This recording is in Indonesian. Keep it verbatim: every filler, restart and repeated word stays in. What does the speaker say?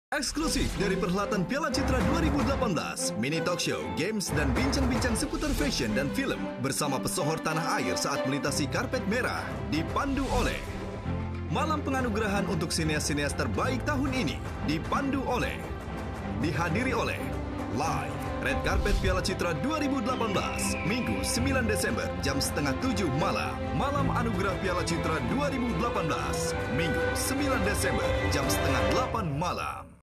Eksklusif dari perhelatan Piala Citra dua ribu delapan belas, mini talk show, games, dan bincang-bincang seputar fashion dan film bersama pesohor tanah air saat melintasi karpet merah dipandu oleh Malam Penganugerahan untuk sineas-sineas terbaik tahun ini dipandu oleh dihadiri oleh Live Red Carpet Piala Citra dua ribu delapan belas Minggu sembilan Desember jam setengah tujuh malam. Malam Anugerah Piala Citra dua ribu delapan belas Minggu sembilan Desember jam setengah delapan malam.